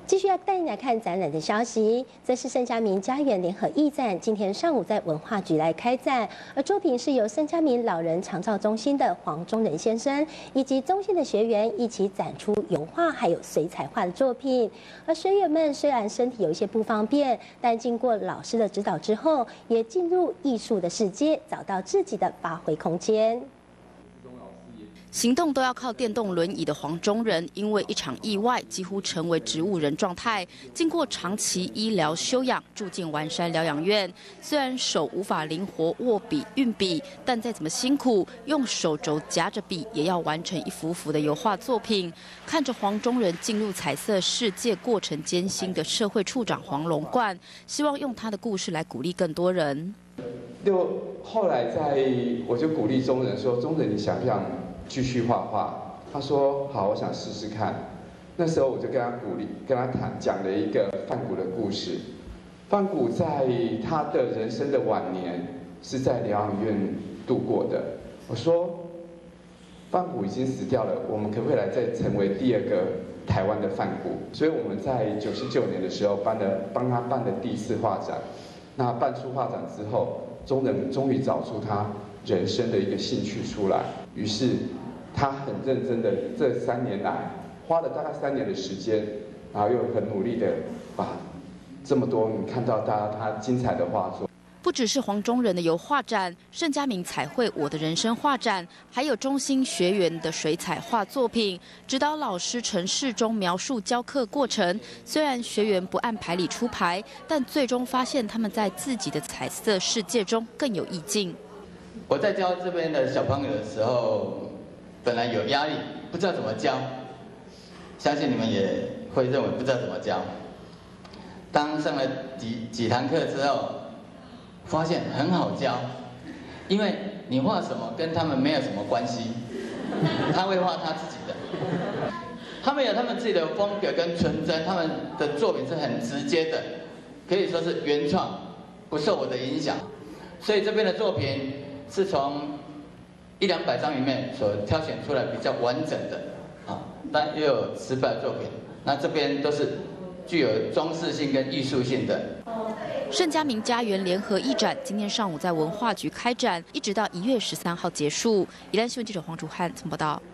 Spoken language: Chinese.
继续要带你来看展览的消息，这是盛嘉明家园联合艺展，今天上午在文化局来开展，而作品是由盛嘉明老人长照中心的黄宗仁先生以及中心的学员一起展出油画还有水彩画的作品。而学员们虽然身体有一些不方便，但经过老师的指导之后，也进入艺术的世界，找到自己的发挥空间。 行动都要靠电动轮椅的黄宗仁，因为一场意外，几乎成为植物人状态。经过长期医疗休养，住进丸山疗养院。虽然手无法灵活握笔运笔，但再怎么辛苦，用手肘夹着笔，也要完成一幅幅的油画作品。看着黄宗仁进入彩色世界过程艰辛的社会处长黄龙冠，希望用他的故事来鼓励更多人。 后来我就鼓励宗仁说：“宗仁，你想不想？” 继续画画，他说好，我想试试看。那时候我就跟他鼓励，跟他讲了一个梵谷的故事。梵谷在他的人生的晚年是在疗养院度过的。我说，梵谷已经死掉了，我们可不可以来再成为第二个台湾的梵谷？所以我们在99年的时候帮他办了第一次画展。那办出画展之后，宗仁终于找出他人生的一个兴趣出来。 于是，他很认真的这3年来，花了大概3年的时间，然后又很努力的把这么多你看到他精彩的画作。 不只是黄宗仁的油画展，盛嘉明彩绘我的人生画展，还有中心学员的水彩画作品。指导老师陈世忠描述教课过程，虽然学员不按牌理出牌，但最终发现他们在自己的彩色世界中更有意境。 我在教这边的小朋友的时候，本来有压力，不知道怎么教。相信你们也会认为不知道怎么教。当上了几堂课之后，发现很好教，因为你画什么跟他们没有什么关系，他会画他自己的，他们有他们自己的风格跟纯真，他们的作品是很直接的，可以说是原创，不受我的影响。所以这边的作品。 是从100-200张里面所挑选出来比较完整的，但又有失败的作品。那这边都是具有装饰性跟艺术性的。 盛嘉明家园联合艺展今天上午在文化局开展，一直到1月13号结束。宜兰新闻记者黄竹汉曾报道。